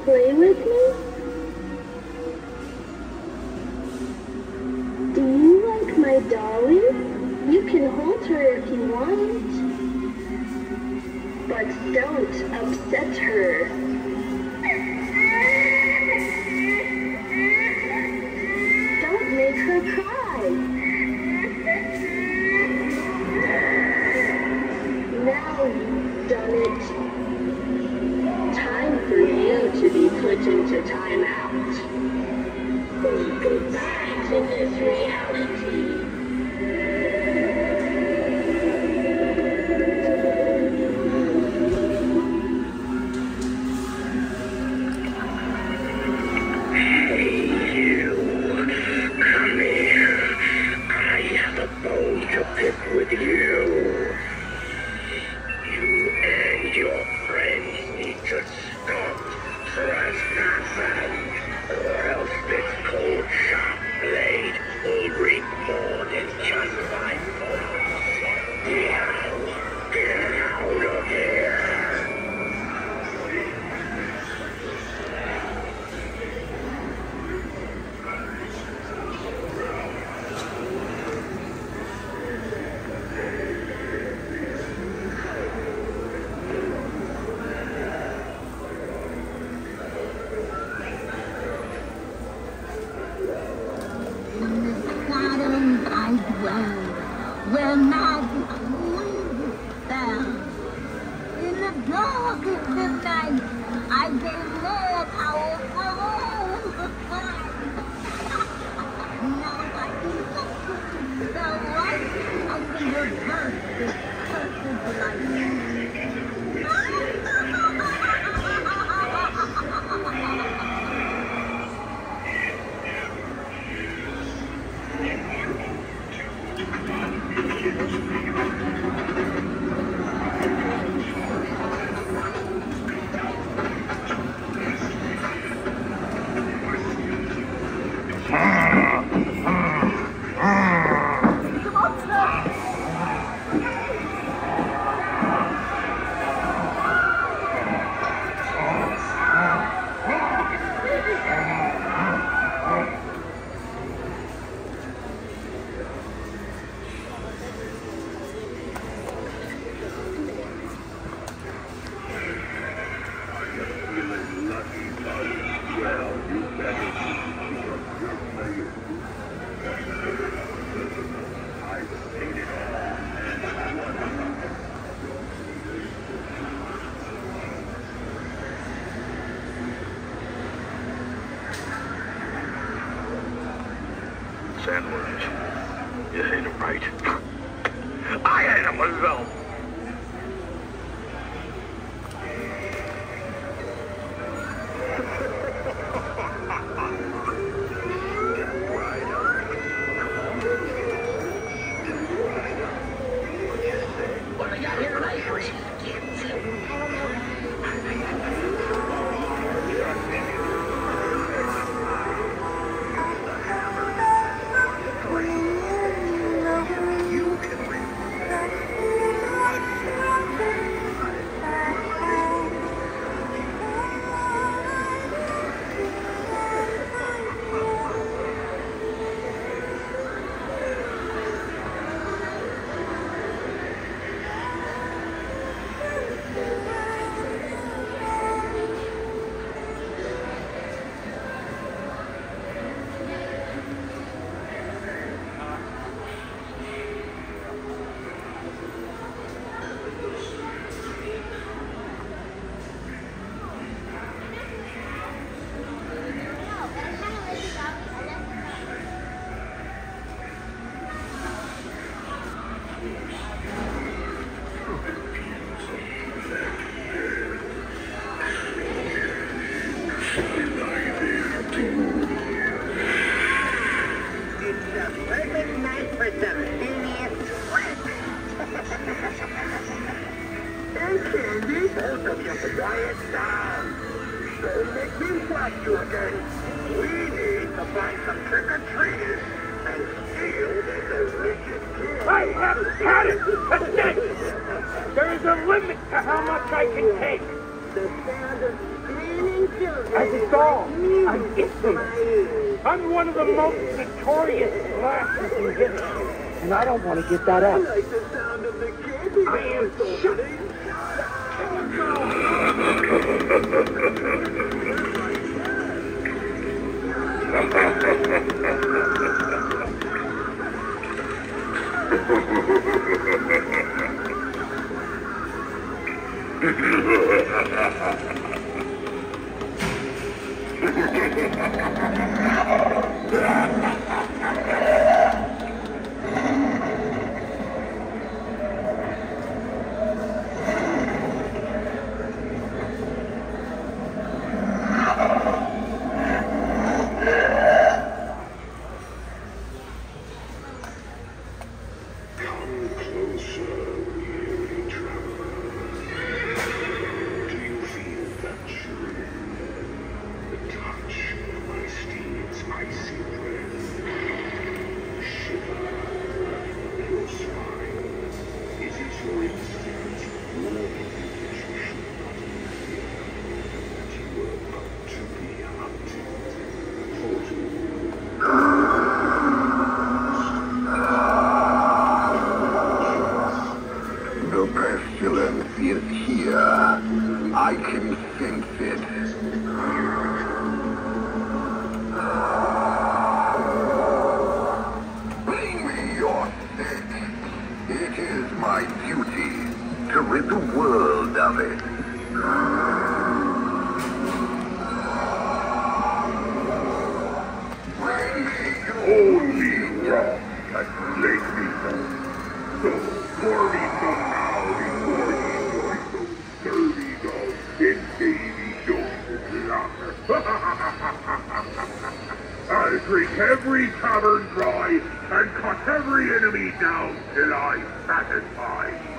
play with me? Do you like my dolly? You can hold her if you want. But don't upset her. Don't make her cry. Now you've done it. Time for you to be put into timeout. Go back to this reality. With you. You and your friends need to stop trespassing, or else this cold sharp blade will reap more than just my thoughts. Now, get out of here. Where magic winds fell. In the darkest of night, I gave more powerful. Now I can look the light of the reverse this cursed light. Sandworms. You hate them, right? I hate them myself. What do I got here tonight? Quiet down. Don't make me whack you again. We need to find some trick-or-treaters and steal their delicious gifts. I haven't had it! That's it! There is a limit to how much I can take. The sound of spinning children. As it's all, music I'm to itching. my ears. I'm one of the most notorious blasters in history, and I don't want to get that I up. like the sound of the candy I am that's shut. opening. Come closer, weary traveler. Do you feel that chill? The touch of my steed's icy breath. Shiver your spine. It is your instinct warning you that you should not fear, that you were about to be hunted. The pestilence is here. I can sense it. Bring me your stick. It is my duty to rid the world of it. Only wrong has laid me down. So pour me some now before he joins those dirty dogs and baby dogs I'll drink every tavern dry and cut every enemy down till I satisfy.